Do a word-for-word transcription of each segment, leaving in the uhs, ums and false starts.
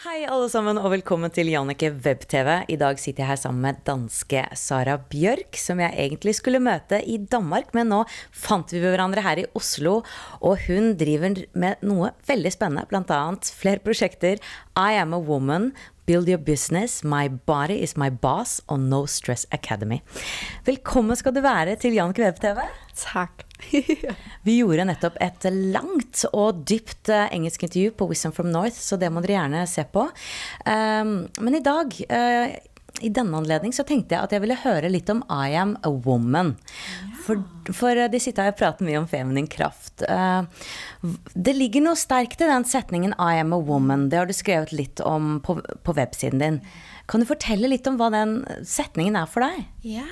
Hej alle sammen og velkommen til Jannicke Web-TV. I dag sitter jeg her sammen med danske Sara Bjørk, som jeg egentlig skulle møte i Danmark, men nå fant vi hverandre her i Oslo, og hun driver med noe veldig spennende, blant annet flere projekter. I Am a Woman, Build Your Business, My Body is My Boss og No Stress Academy. Velkommen skal du være til Jannicke Web-TV. Tak. Vi gjorde nettopp et langt og dypt engelsk intervju på Wisdom from North, så det må dere gjerne se på. Um, men i dag, uh, i denne anledning, så tenkte jeg at jeg ville høre litt om I Am a Woman. For, for de sitter her og prater mye om feminin kraft. Uh, det ligger noe sterkt i den setningen I Am a Woman. Det har du skrevet litt om på, på websiden din. Kan du fortelle litt om hva den setningen er for deg? Ja.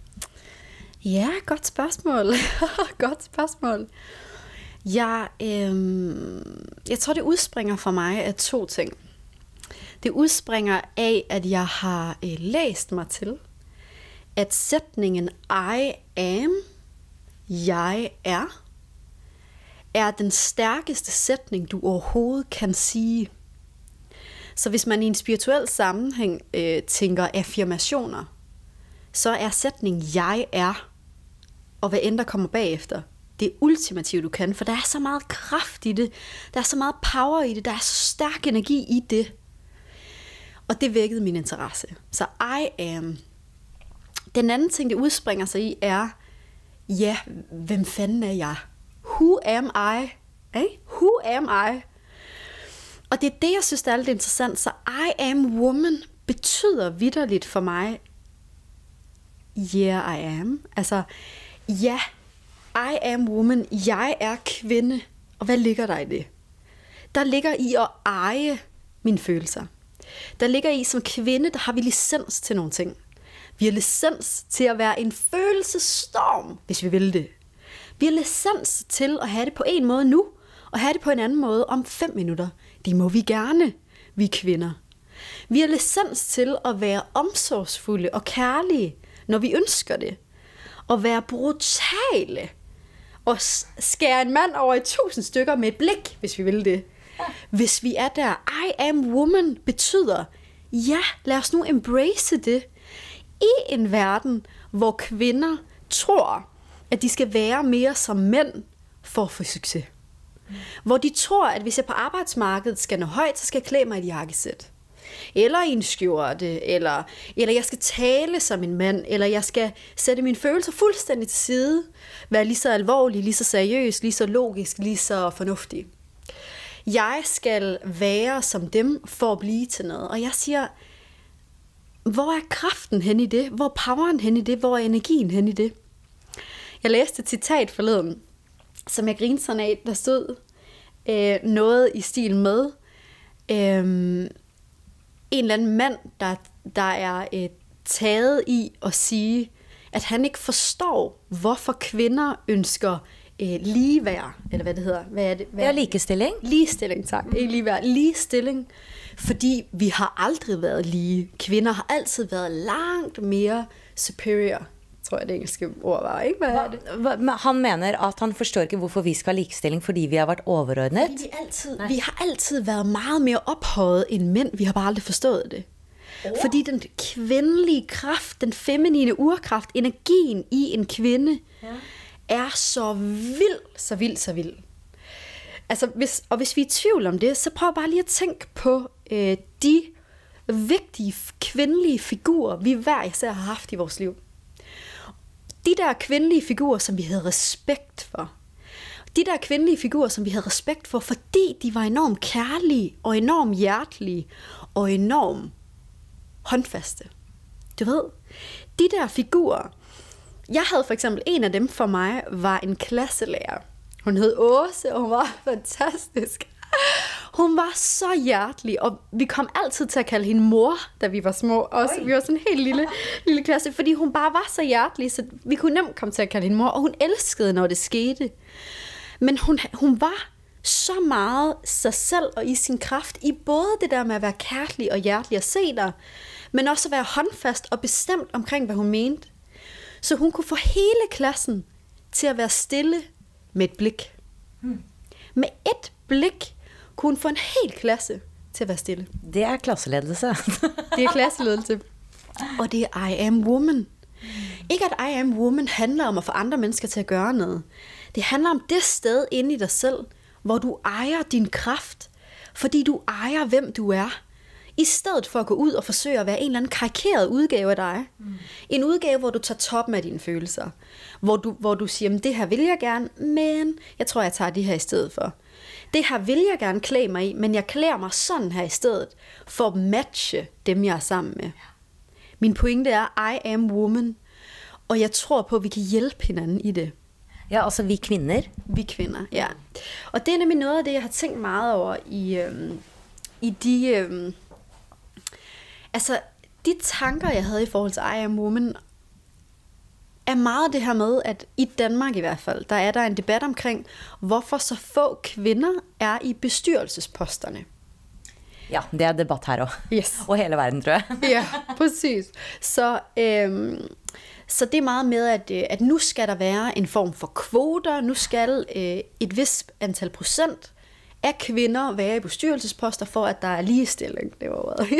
Ja, godt spørgsmål. godt spørgsmål. Jeg, øhm, jeg tror, det udspringer for mig af to ting. Det udspringer af, at jeg har øh, læst mig til, at sætningen I am, jeg er, er den stærkeste sætning, du overhovedet kan sige. Så hvis man i en spirituel sammenhæng øh, tænker affirmationer, så er sætningen jeg er, og hvad end der kommer bagefter, det ultimative du kan, for der er så meget kraft i det, der er så meget power i det, der er så stærk energi i det. Og det vækkede min interesse. Så I am. Den anden ting, det udspringer sig i, er, ja, hvem fanden er jeg? Who am I? Eh? Who am I? Og det er det, jeg synes, der er lidt interessant. Så I am woman betyder vitterligt for mig, yeah, I am. Altså, ja, I am woman. Jeg er kvinde. Og hvad ligger der i det? Der ligger i at eje mine følelser. Der ligger i, som kvinde, der har vi licens til nogle ting. Vi har licens til at være en følelsesstorm, hvis vi vil det. Vi har licens til at have det på en måde nu, og have det på en anden måde om fem minutter. Det må vi gerne, vi kvinder. Vi har licens til at være omsorgsfulde og kærlige, når vi ønsker det. Og være brutale. Og skære en mand over i tusind stykker med et blik, hvis vi vil det. Hvis vi er der, I am woman betyder, ja, lad os nu embrace det. I en verden, hvor kvinder tror, at de skal være mere som mænd for at få succes. Hvor de tror, at hvis jeg på arbejdsmarkedet skal nå højt, så skal jeg klæde mig i et jakkesæt. Eller i en skjorte, eller, eller jeg skal tale som en mand, eller jeg skal sætte mine følelser fuldstændig til side, være lige så alvorlig, lige så seriøs, lige så logisk, lige så fornuftig. Jeg skal være som dem for at blive til noget. Og jeg siger, hvor er kraften hen i det? Hvor er poweren hen i det? Hvor er energien hen i det? Jeg læste et citat forleden, som jeg grinede sådan af, der stod øh, noget i stil med øh, en eller anden mand, der, der er øh, taget i at sige, at han ikke forstår, hvorfor kvinder ønsker øh, ligeværd, eller hvad det hedder. Hvad er det? Hvad Ja, likestilling. Ligestilling, tak. Ikke ligeværd. Ligestilling. Fordi vi har aldrig været lige. Kvinder har altid været langt mere superior, tror jeg det engelske ord var, ikke? Hvad er det? Han mener at han forstår ikke hvorfor vi skal have likestilling, fordi vi har været overordnet. Fordi vi, altid, vi har altid været meget mere ophøjet end mænd. Vi har bare aldrig forstået det. Oh. Fordi den kvindelige kraft, den feminine urkraft, energien i en kvinde, ja, er så vild, så vild, så vild. Altså, hvis, og hvis vi er i tvivl om det, så prøv bare lige at tænke på øh, de vigtige kvindelige figurer, vi hver især har haft i vores liv. De der kvindelige figurer, som vi havde respekt for. De der kvindelige figurer, som vi havde respekt for, fordi de var enormt kærlige, og enormt hjertelige, og enormt håndfaste. Du ved, de der figurer. Jeg havde for eksempel, en af dem for mig, var en klasselærer. Hun hed Åse, og hun var fantastisk. Hun var så hjertelig, og vi kom altid til at kalde hende mor, da vi var små. Også, vi var sådan en helt lille, lille klasse, fordi hun bare var så hjertelig, så vi kunne nemt komme til at kalde hende mor, og hun elskede, når det skete. Men hun, hun var så meget sig selv og i sin kraft, i både det der med at være kærlig og hjertelig at se dig, men også at være håndfast og bestemt omkring, hvad hun mente. Så hun kunne få hele klassen til at være stille med et blik. Hmm. Med et blik kunne hun få en hel klasse til at være stille. Det er klasseledelse. Det er klasseledelse. Og det er I am woman. Ikke at I am woman handler om at få andre mennesker til at gøre noget. Det handler om det sted inde i dig selv, hvor du ejer din kraft, fordi du ejer, hvem du er. I stedet for at gå ud og forsøge at være en eller anden karikeret udgave af dig. Mm. En udgave, hvor du tager toppen af dine følelser. Hvor du, hvor du siger, det her vil jeg gerne, men jeg tror, jeg tager det her i stedet for. Det her vil jeg gerne klæde mig i, men jeg klæder mig sådan her i stedet, for at matche dem, jeg er sammen med. Min pointe er, I am woman, og jeg tror på, at vi kan hjælpe hinanden i det. Ja, altså vi kvinder. Vi kvinder, ja. Og det er nemlig noget af det, jeg har tænkt meget over i, øhm, i de, øhm, altså, de tanker, jeg havde i forhold til I am woman, er meget det her med, at i Danmark i hvert fald, der er der en debat omkring, hvorfor så få kvinder er i bestyrelsesposterne. Ja, det er debat her også. Yes. Og hele verden, tror jeg. Ja, præcis. Så, øhm, så det er meget med, at, at nu skal der være en form for kvoter, nu skal øh, et vist antal procent af kvinder være i bestyrelsesposter, for at der er ligestilling. Det var ordet.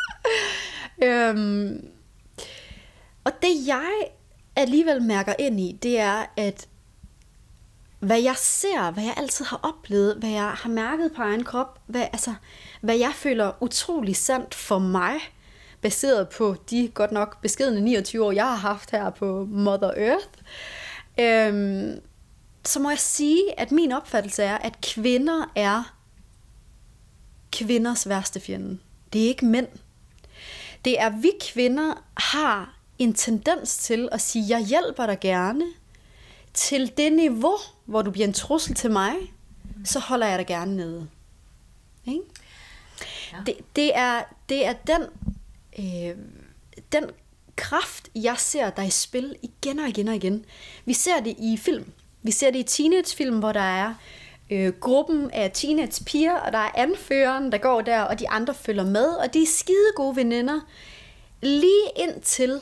øhm, og det jeg alligevel mærker ind i, det er, at hvad jeg ser, hvad jeg altid har oplevet, hvad jeg har mærket på egen krop, hvad, altså, hvad jeg føler utrolig sandt for mig, baseret på de godt nok beskedne niogtyve år, jeg har haft her på Mother Earth, øhm, så må jeg sige, at min opfattelse er, at kvinder er kvinders værste fjende. Det er ikke mænd. Det er, vi kvinder har en tendens til at sige, jeg hjælper dig gerne, til det niveau, hvor du bliver en trussel til mig, så holder jeg dig gerne nede. Ikke? Ja. Det, det, er, det er den, øh, den kraft, jeg ser, der er i spil igen og igen og igen. Vi ser det i film. Vi ser det i teenagefilm, hvor der er øh, gruppen af teenagepiger, og der er anføreren, der går der, og de andre følger med, og de er skide gode veninder, lige indtil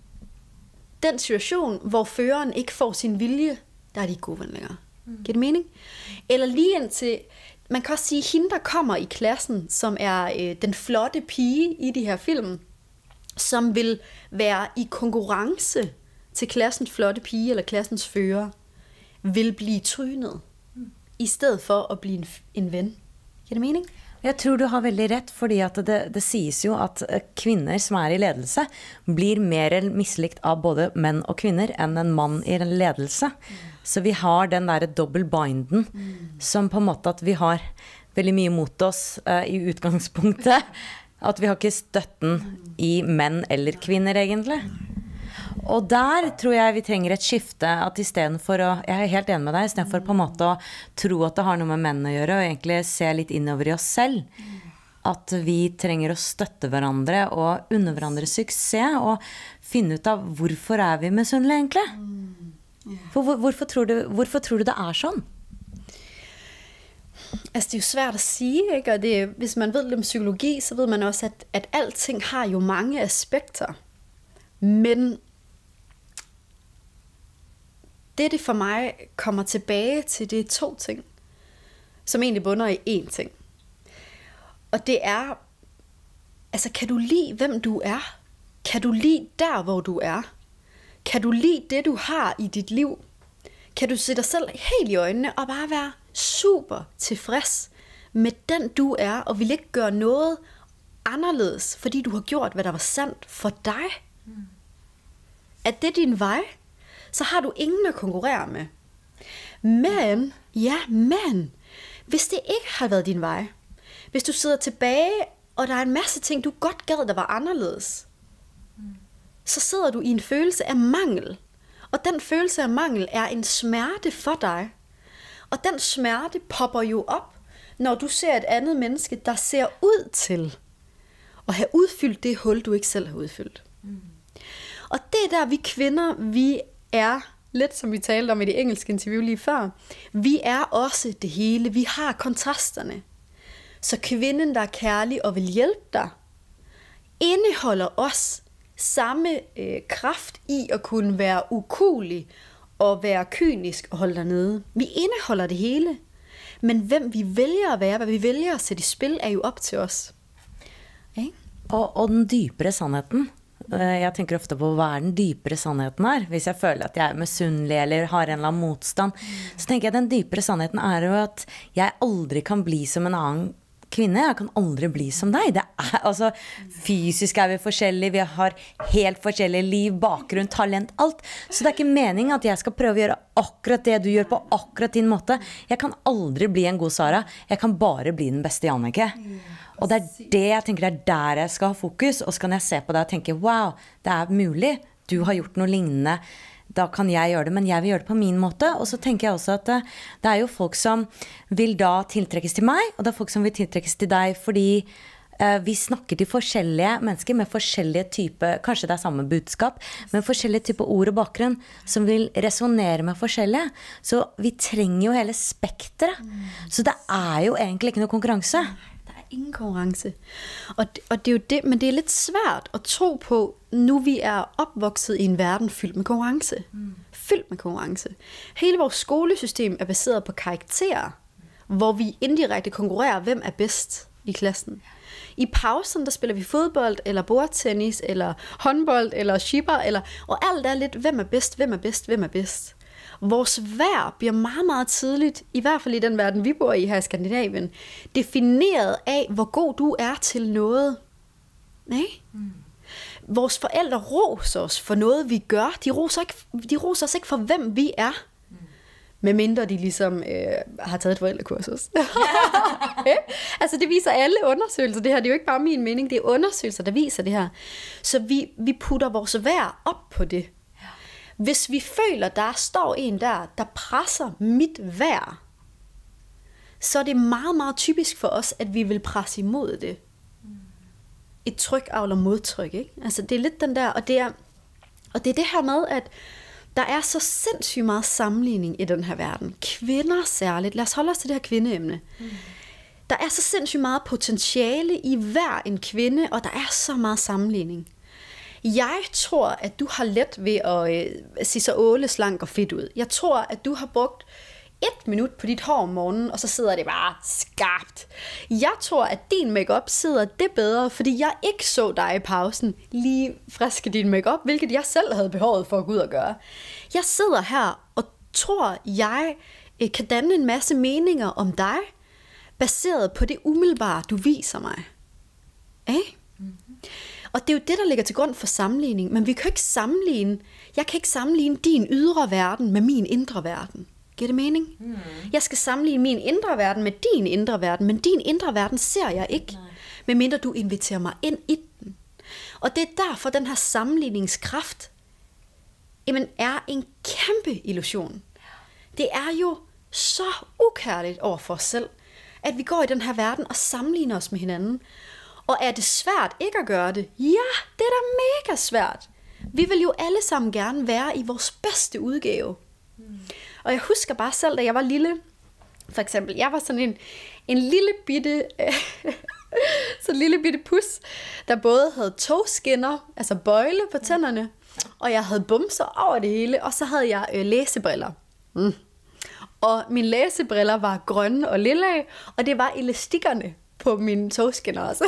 den situation, hvor føreren ikke får sin vilje, der er de ikke gode venner længere. Mm. Giver det mening? Eller lige indtil, man kan også sige, hende der kommer i klassen, som er øh, den flotte pige i de her film, som vil være i konkurrence til klassens flotte pige, eller klassens fører, vil blive trynet, mm. i stedet for at blive en, en ven. Giver det mening? Jeg tror du har veldig rätt, fordi at det, det sies jo at kvinder som er i ledelse blir mer mislikt av både mænd og kvinder enn en mann i en ledelse. Mm. Så vi har den der double binden, mm. som på en måte at vi har veldig mye mot oss uh, i utgangspunktet. At vi har ikke støtten i mænd eller kvinder egentlig. Og der tror jeg vi trenger et skifte, at i stedet for å, jeg er helt enig med deg, i stedet for på en måte å tro at det har noe med menn å gjøre, og egentlig se litt innover i oss selv, at vi trenger å støtte hverandre og unne hverandre suksess, og finne ut av hvorfor er vi misundelige egentlig? For hvor, hvorfor, tror du, hvorfor tror du det er sånn? Altså det er jo svært at sige, ikke? Og det, hvis man ved lidt om psykologi, så ved man også, at, at alting har jo mange aspekter, men det, det for mig kommer tilbage til, det er to ting, som egentlig bunder i én ting. Og det er, altså kan du lide, hvem du er? Kan du lide der, hvor du er? Kan du lide det, du har i dit liv? Kan du se dig selv helt i øjnene og bare være super tilfreds med den, du er, og vil ikke gøre noget anderledes, fordi du har gjort, hvad der var sandt for dig? Mm. Er det din vej? Så har du ingen at konkurrere med. Men, ja, men, hvis det ikke har været din vej, hvis du sidder tilbage, og der er en masse ting, du godt gad, der var anderledes, mm. så sidder du i en følelse af mangel. Og den følelse af mangel er en smerte for dig. Og den smerte popper jo op, når du ser et andet menneske, der ser ud til at have udfyldt det hul, du ikke selv har udfyldt. Mm. Og det er der, vi kvinder, vi er, lidt som vi talte om i det engelske interview lige før, vi er også det hele. Vi har kontrasterne. Så kvinden, der er kærlig og vil hjælpe dig, indeholder også samme øh, kraft i at kunne være ukuelig og være kynisk og holde dig nede. Vi indeholder det hele. Men hvem vi vælger at være, hvad vi vælger at sætte i spil, er jo op til os. Okay? Og, og den dybere sandheden, jeg tænker ofte på, hvad er den dybere sandheden her? Hvis jeg føler, at jeg er misunnelig eller har en eller anden modstand, så tænker jeg, at den dybere sandheden er jo, at jeg aldrig kan bli som en anden kvinde. Jeg kan aldrig bli som dig. Det er, altså, fysisk er vi forskellige, vi har helt forskellige liv, bakgrunn, talent, alt. Så det er ikke meningen at jeg skal prøve at gøre akkurat det du gør på akkurat din måte. Jeg kan aldrig bli en god Sara. Jeg kan bare bli den bedste Jannicke. Og det er det, jeg tænker, det er der jeg skal ha fokus. Og så kan jeg se på det og tænke, wow, det er muligt. Du har gjort noget lignende. Da kan jeg gøre det, men jeg vil gøre det på min måte. Og så tænker jeg også at det, det er jo folk som vil da tiltrækkes til mig, og det er folk som vil tiltrækkes til dig, fordi uh, vi snakker til forskellige mennesker med forskellige typer, kanskje det er samme budskap, men forskellige typer ord og bakgrunn, som vil resonere med forskellige. Så vi trenger jo hele spektret. Så det er jo egentlig ikke noe konkurrence. Ingen konkurrence. Og det, og det er jo det, men det er lidt svært at tro på, nu vi er opvokset i en verden fyldt med konkurrence. Mm. Fyldt med konkurrence. Hele vores skolesystem er baseret på karakterer, hvor vi indirekte konkurrerer, hvem er bedst i klassen. I pausen, der spiller vi fodbold, eller bordtennis, eller håndbold, eller shipper, eller, og alt er lidt, hvem er bedst, hvem er bedst, hvem er bedst. Vores værd bliver meget, meget tidligt, i hvert fald i den verden, vi bor i her i Skandinavien, defineret af, hvor god du er til noget. Nej? Mm. Vores forældre roser os for noget, vi gør. De roser, ikke, de roser os ikke for, hvem vi er. Mm. Medmindre de ligesom øh, har taget et forældrekursus. Altså det viser alle undersøgelser, det her. Det er jo ikke bare min mening, det er undersøgelser, der viser det her. Så vi, vi putter vores værd op på det. Hvis vi føler, der står en der, der presser mit værd, så er det meget, meget typisk for os, at vi vil presse imod det. Et tryk avler modtryk, ikke? Altså det er lidt den der, og det er, og det er det her med, at der er så sindssygt meget sammenligning i den her verden. Kvinder særligt. Lad os holde os til det her kvindeemne. Mm. Der er så sindssygt meget potentiale i hver en kvinde, og der er så meget sammenligning. Jeg tror, at du har let ved at øh, se så åleslank og fedt ud. Jeg tror, at du har brugt et minut på dit hår om morgenen, og så sidder det bare skarpt. Jeg tror, at din makeup sidder det bedre, fordi jeg ikke så dig i pausen lige friske din makeup, hvilket jeg selv havde behovet for at gå ud og gøre. Jeg sidder her og tror, jeg øh, kan danne en masse meninger om dig, baseret på det umiddelbare, du viser mig. Eh? Mm-hmm. Og det er jo det, der ligger til grund for sammenligning. Men vi kan ikke sammenligne, jeg kan ikke sammenligne din ydre verden med min indre verden. Giver det mening? Mm. Jeg skal sammenligne min indre verden med din indre verden, men din indre verden ser jeg ikke, Nej. Medmindre du inviterer mig ind i den. Og det er derfor, den her sammenligningskraft jamen, er en kæmpe illusion. Det er jo så ukærligt over for os selv, at vi går i den her verden og sammenligner os med hinanden. Og er det svært ikke at gøre det? Ja, det er da mega svært. Vi vil jo alle sammen gerne være i vores bedste udgave. Mm. Og jeg husker bare selv, da jeg var lille, for eksempel, jeg var sådan en, en lille bitte, så en lille bitte pus, der både havde togskinner, altså bøjle på tænderne, og jeg havde bumser over det hele, og så havde jeg øh, læsebriller. Mm. Og mine læsebriller var grønne og lilla, og det var elastikkerne på mine togskinner også.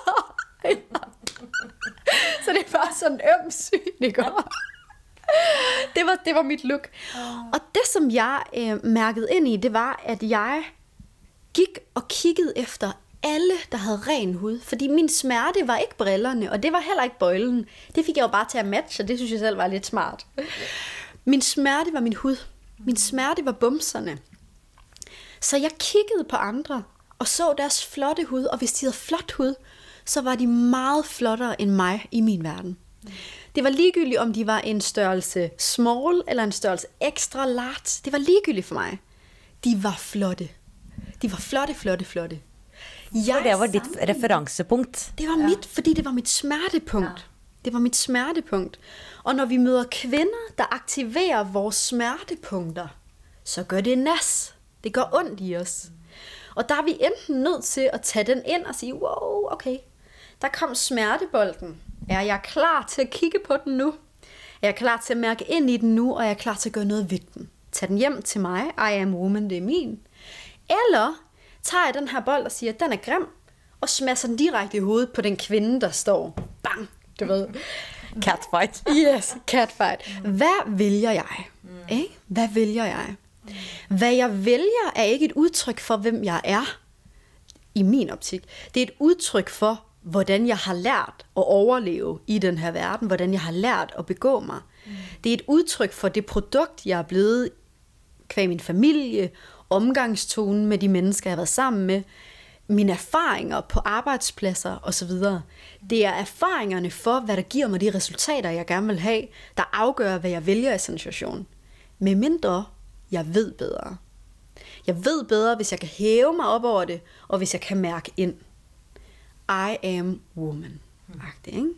Så det var sådan øm syn, ikke? Det var, det var mit look. Og det, som jeg øh, mærkede ind i, det var, at jeg gik og kiggede efter alle, der havde ren hud. Fordi min smerte var ikke brillerne, og det var heller ikke bøjlen. Det fik jeg jo bare til at matche, og det synes jeg selv var lidt smart. Min smerte var min hud. Min smerte var bumserne. Så jeg kiggede på andre, og så deres flotte hud, og hvis de havde flot hud, så var de meget flottere end mig i min verden. Det var ligegyldigt, om de var en størrelse small eller en størrelse extra large. Det var ligegyldigt for mig. De var flotte. De var flotte, flotte, flotte. Jeg det var dit referencepunkt. Det var ja. mit, fordi det var mit smertepunkt. Ja. Det var mit smertepunkt. Og når vi møder kvinder, der aktiverer vores smertepunkter, så gør det nas. Det gør ondt i os. Og der er vi enten nødt til at tage den ind og sige, wow, okay, der kom smertebolden. Er jeg klar til at kigge på den nu? Er jeg klar til at mærke ind i den nu, og er jeg klar til at gøre noget ved den? Tag den hjem til mig. I am woman, det er min. Eller tager jeg den her bold og siger, at den er grim, og smasser den direkte i hovedet på den kvinde, der står. Bang, du ved. Catfight. Yes, catfight. Hvad vælger jeg? Mm. Hvad vælger jeg? Hvad jeg vælger er ikke et udtryk for, hvem jeg er, i min optik. Det er et udtryk for, hvordan jeg har lært at overleve i den her verden, hvordan jeg har lært at begå mig. Mm. Det er et udtryk for det produkt, jeg er blevet kvæg min familie, omgangstonen med de mennesker, jeg har været sammen med, mine erfaringer på arbejdspladser osv. Det er erfaringerne for, hvad der giver mig de resultater, jeg gerne vil have, der afgør, hvad jeg vælger i sådan en situation. Med mindre, jeg ved bedre. Jeg ved bedre, hvis jeg kan hæve mig op over det, og hvis jeg kan mærke ind. I am woman. Agtigt, ikke?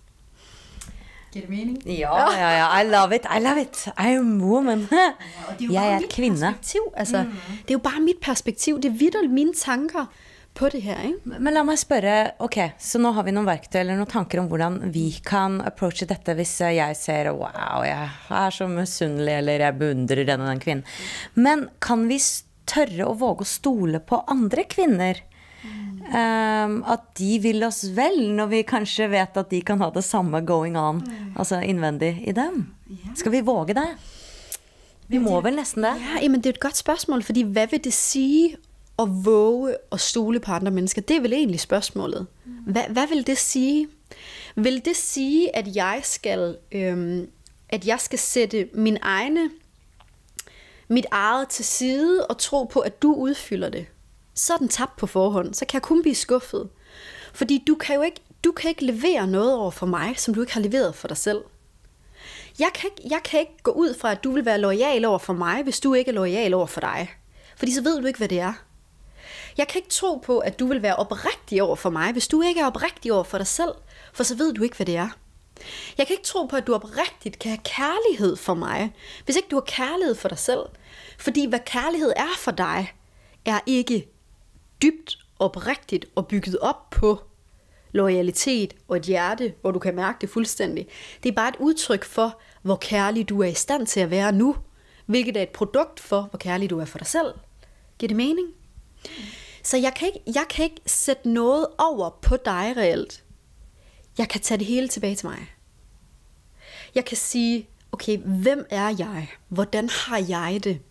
Giver det mening? Ja, ja, ja. I love it. I love it. I am woman. Jeg er kvinde. Altså, mm. Det er jo bare mit perspektiv. Det er vitterligt mine tanker på det her, ikke? Men lad mig spørge, ok, så nu har vi nogle værktøj eller nogle tanker om, hvordan vi kan approache dette, hvis jeg ser, wow, jeg er så misundelig, eller jeg beundrer den og den kvinden. Men kan vi tørre og våge at stole på andre kvinder? Mm. Um, at de vil oss vel, når vi kanskje vet at de kan ha det samme going on, mm. altså indvendig i dem. Yeah. Skal vi våge det? Vi må det, vel næsten det. Ja, men det er et godt spørgsmål, fordi hvad vil det sige at våge og stole på andre mennesker? Det er vel egentlig spørgsmålet. Mm. Hvad, hvad vil det sige? Vil det sige, at jeg skal, øhm, at jeg skal sætte min egne, mit eget til side og tro på, at du udfylder det? Så er den tabt på forhånd. Så kan jeg kun blive skuffet. Fordi du kan jo ikke, du kan ikke levere noget over for mig, som du ikke har leveret for dig selv. Jeg kan, ikke, jeg kan ikke gå ud fra, at du vil være loyal over for mig, hvis du ikke er loyal over for dig. Fordi så ved du ikke, hvad det er. Jeg kan ikke tro på, at du vil være oprigtig over for mig, hvis du ikke er oprigtig over for dig selv. For så ved du ikke, hvad det er. Jeg kan ikke tro på, at du oprigtigt kan have kærlighed for mig, hvis ikke du har kærlighed for dig selv. Fordi hvad kærlighed er for dig, er ikke dybt, oprigtigt og bygget op på loyalitet og et hjerte, hvor du kan mærke det fuldstændig. Det er bare et udtryk for, hvor kærlig du er i stand til at være nu, hvilket er et produkt for, hvor kærlig du er for dig selv. Giver det mening? Så jeg kan ikke, jeg kan ikke sætte noget over på dig reelt. Jeg kan tage det hele tilbage til mig. Jeg kan sige, okay, hvem er jeg? Hvordan har jeg det?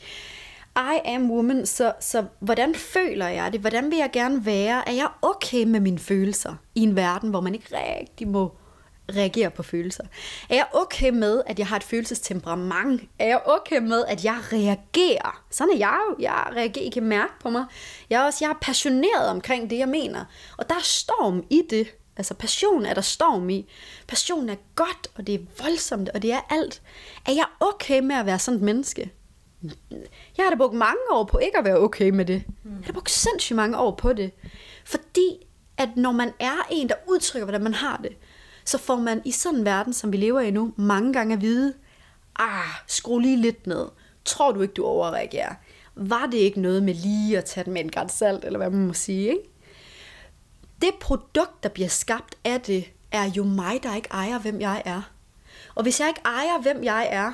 I am woman, så, så hvordan føler jeg det? Hvordan vil jeg gerne være? Er jeg okay med mine følelser i en verden, hvor man ikke rigtig må reagere på følelser? Er jeg okay med, at jeg har et følelsestemperament? Er jeg okay med, at jeg reagerer? Sådan er jeg jo. Jeg reagerer, I kan mærke på mig. Jeg er også jeg er passioneret omkring det, jeg mener. Og der er storm i det. Altså passion er der storm i. Passion er godt, og det er voldsomt, og det er alt. Er jeg okay med at være sådan et menneske? Jeg har da brugt mange år på ikke at være okay med det. Jeg har brugt sindssygt mange år på det. Fordi at når man er en, der udtrykker, hvordan man har det, så får man i sådan en verden, som vi lever i nu, mange gange at vide, ah, skru lige lidt ned. Tror du ikke, du overreagerer? Var det ikke noget med lige at tage den med en gran salt, eller hvad man må sige, ikke? Det produkt, der bliver skabt af det, er jo mig, der ikke ejer, hvem jeg er. Og hvis jeg ikke ejer, hvem jeg er,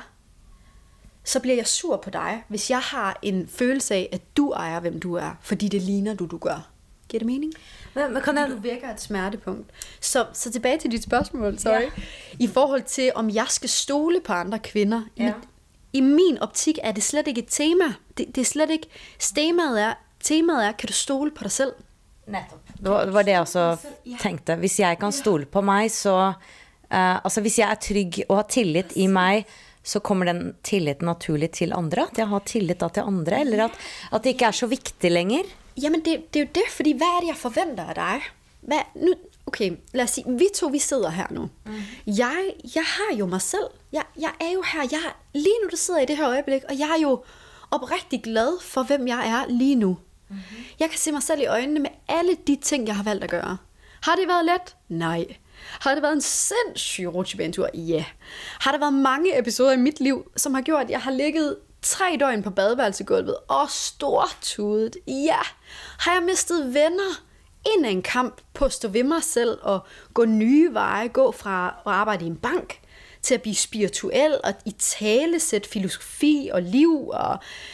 så bliver jeg sur på dig, hvis jeg har en følelse af, at du ejer, hvem du er, fordi det ligner du, du gør. Giver det mening? Men, men kan jeg... Du vækker et smertepunkt. Så, så tilbage til dit spørgsmål, sorry. Ja. I forhold til, om jeg skal stole på andre kvinder. Ja. I min optik er det slet ikke et tema. Det, det er slet ikke... Temaet er, temaet er, kan du stole på dig selv? Netop. Det var, det var det jeg også tenkte. Hvis jeg kan stole på mig, så... Uh, altså, hvis jeg er trygg og har tillit i mig, så kommer den tilliten naturligt til andre. At jeg har tillit til andre, eller at, at det ikke er så vigtigt længere. Jamen, det, det er jo det, fordi hvad er det, jeg forventer af dig? Hvad, nu, okay, lad os sige, vi to, vi sidder her nu. Mm. Jeg, jeg har jo mig selv. Jeg, jeg er jo her. Jeg, lige nu, du sidder i det her øjeblik, og jeg er jo oprigtig glad for, hvem jeg er lige nu. Mm-hmm. Jeg kan se mig selv i øjnene med alle de ting, jeg har valgt at gøre. Har det været let? Nej. Har det været en sindssyg rutsjebanetur? Ja. Har der været mange episoder i mit liv, som har gjort, at jeg har ligget tre døgn på badeværelsegulvet og stortudet? Ja. Har jeg mistet venner ind i en kamp på at stå ved mig selv og gå nye veje, gå fra at arbejde i en bank til at blive spirituel og i tale sætte filosofi og liv og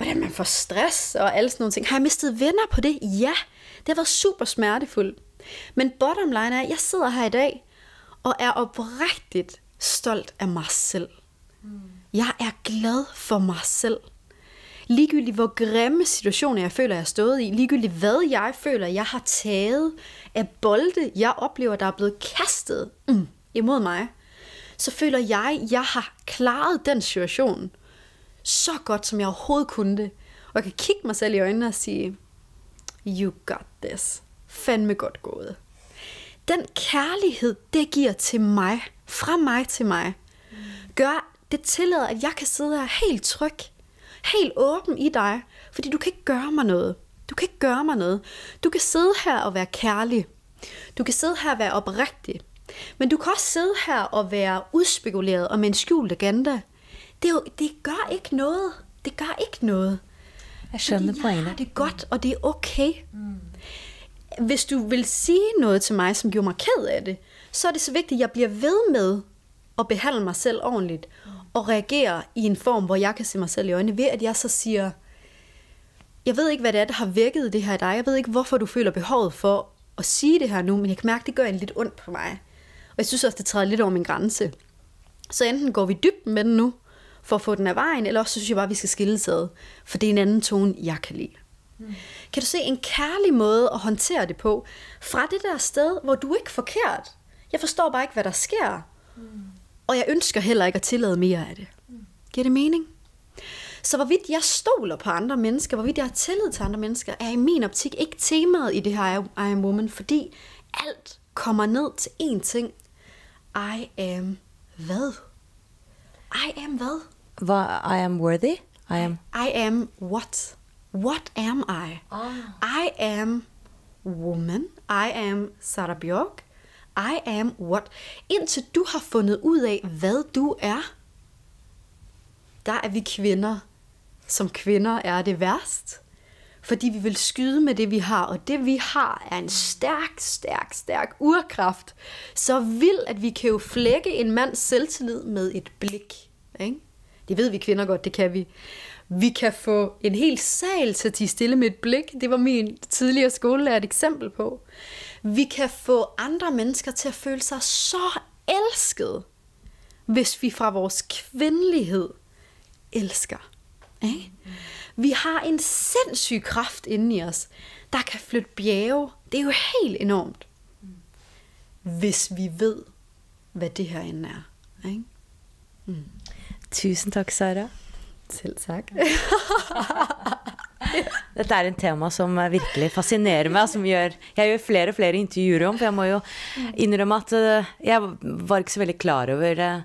hvordan man får stress og alle sådan nogle ting. Har jeg mistet venner på det? Ja, det har været super smertefuldt. Men bottom line er, at jeg sidder her i dag og er oprigtigt stolt af mig selv. Mm. Jeg er glad for mig selv. Ligegyldigt hvor grimme situationer jeg føler, jeg har stået i, ligegyldigt hvad jeg føler, jeg har taget af bolde, jeg oplever, der er blevet kastet mm, imod mig, så føler jeg, jeg har klaret den situation så godt, som jeg overhovedet kunne det. Og jeg kan kigge mig selv i øjnene og sige, you got this. Fandme godt gået. Den kærlighed, det giver til mig, fra mig til mig, gør, det tillader, at jeg kan sidde her helt tryg, helt åben i dig, fordi du kan ikke gøre mig noget. Du kan ikke gøre mig noget. Du kan sidde her og være kærlig. Du kan sidde her og være oprigtig. Men du kan også sidde her og være udspekuleret og med en skjult agenda. Det, er jo, det gør ikke noget. Det gør ikke noget. Jeg skjønner pointet. Ja, det er godt, og det er okay. Mm. Hvis du vil sige noget til mig, som gjorde mig ked af det, så er det så vigtigt, at jeg bliver ved med at behandle mig selv ordentligt, mm. og reagere i en form, hvor jeg kan se mig selv i øjnene, ved at jeg så siger, jeg ved ikke, hvad det er, der har vækket det her i dig. Jeg ved ikke, hvorfor du føler behovet for at sige det her nu, men jeg kan mærke, at det gør en lidt ondt på mig. Og jeg synes også, det træder lidt over min grænse. Så enten går vi dybden med den nu, for at få den af vejen, eller også så synes jeg bare, at vi skal skilles ad, for det er en anden tone, jeg kan lide. Mm. Kan du se en kærlig måde at håndtere det på, fra det der sted, hvor du ikke er forkert. Jeg forstår bare ikke, hvad der sker. Mm. Og jeg ønsker heller ikke at tillade mere af det. Mm. Giver det mening? Så hvorvidt jeg stoler på andre mennesker, hvorvidt jeg har tillid til andre mennesker, er i min optik ikke temaet i det her I am woman, fordi alt kommer ned til én ting. I am hvad? I am hvad? Hvad? I am worthy? I am... I am what? What am I? Oh. I am woman. I am Sara Bjørk. I am what? Indtil du har fundet ud af, hvad du er, der er vi kvinder, som kvinder er det værst. Fordi vi vil skyde med det, vi har. Og det, vi har, er en stærk, stærk, stærk urkraft. Så vild, at vi kan jo flække en mands selvtillid med et blik. Ikke? Det ved vi kvinder godt, det kan vi. Vi kan få en hel sal til at tie stille med et blik. Det var min tidligere skolelærer et eksempel på. Vi kan få andre mennesker til at føle sig så elsket, hvis vi fra vores kvindelighed elsker. Ikke? Vi har en sindssyg kraft inde i os, der kan flytte bjerge. Det er jo helt enormt. Hvis vi ved, hvad det her end er. Ikke? Mm. Tusen takk, Sara. Selv tak. Dette er en tema som virkelig fascinerer meg, som gjør, jeg gjør flere og flere intervjuer om, for jeg må jo innrømme at jeg var ikke så veldig klar over,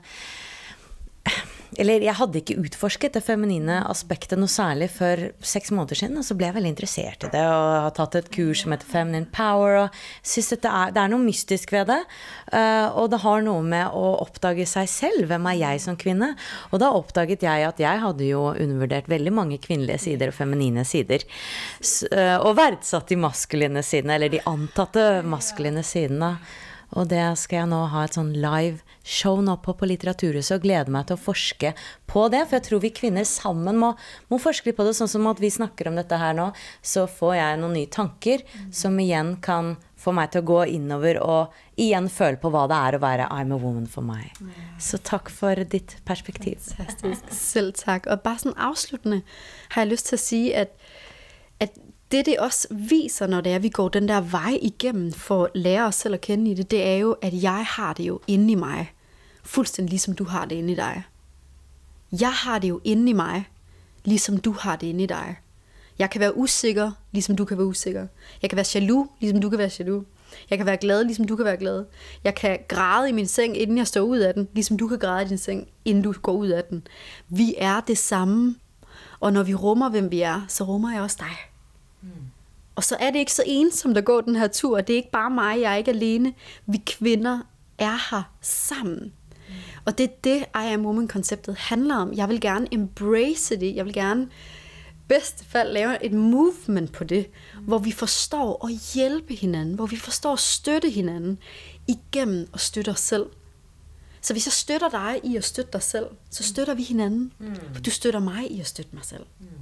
eller jeg hadde ikke utforsket det feminine aspektet noe særlig for seks måneder siden, og så ble jeg veldig interessert i det, og har tatt et kurs som heter Feminine Power, og synes at det er, det er noe mystisk ved det, og det har noe med å oppdage seg selv, hvem er jeg som kvinne, og da oppdaget jeg at jeg hadde jo undervurdert veldig mange kvinnelige sider og feminine sider, og verdsatt de maskuline sidene, eller de antatte maskuline sidene, og det skal jeg nå ha et sånn live show nå på på Litteraturhuset og glede meg til å forske på det, for jeg tror vi kvinner sammen må, må forske på det, sånn som at vi snakker om dette her nå, så får jeg noen nye tanker som igjen kan få meg til å gå innover og igjen føle på hva det er å være I'm a woman for meg. Så takk for ditt perspektiv. Fantastisk. Selv tak. Og bare sådan afsluttende har jeg lyst til at sige, at, at det, det også viser, når det er, vi går den der vej igennem for at lære os selv at kende i det, det er jo, at jeg har det jo inde i mig. Fuldstændig ligesom du har det inde i dig. Jeg har det jo inde i mig, ligesom du har det inde i dig. Jeg kan være usikker, ligesom du kan være usikker. Jeg kan være jaloux, ligesom du kan være jaloux. Jeg kan være glad, ligesom du kan være glad. Jeg kan græde i min seng, inden jeg står ud af den, ligesom du kan græde i din seng, inden du går ud af den. Vi er det samme, og når vi rummer, hvem vi er, så rummer jeg også dig. Mm. Og så er det ikke så ensomt at gå den her tur. Det er ikke bare mig, jeg er ikke alene. Vi kvinder er her sammen. Mm. Og det er det, I am woman-konceptet handler om. Jeg vil gerne embrace det. Jeg vil gerne bedste fald lave et movement på det, mm. hvor vi forstår at hjælpe hinanden, hvor vi forstår at støtte hinanden igennem at støtte os selv. Så hvis jeg støtter dig i at støtte dig selv, så støtter vi hinanden. Mm. For du støtter mig i at støtte mig selv. Mm.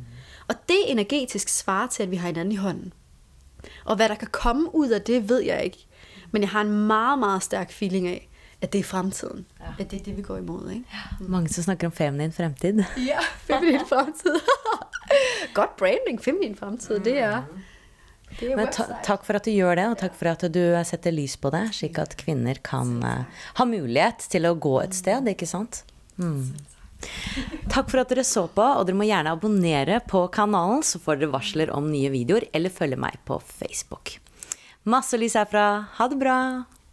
Og det energetisk svarer til, at vi har hinanden i hånden. Og hvad der kan komme ud af det, ved jeg ikke. Men jeg har en meget, meget stærk feeling af, at det er fremtiden. Ja. At det er det, vi går imod, ikke? Ja. Mange som snakker om feminin fremtid. Ja, feminin fremtid. Godt branding, feminin fremtid, det er... Det er Men ta takk for at du gjør det, og takk for at du setter lys på det, slik at kvinner kan uh, ha mulighet til å gå et sted, ikke sant? Mm. Takk for at dere så på, og dere må gjerne abonnere på kanalen, så får dere varsler om nye videoer, eller følge meg på Facebook. Masse lys herfra. Ha det bra!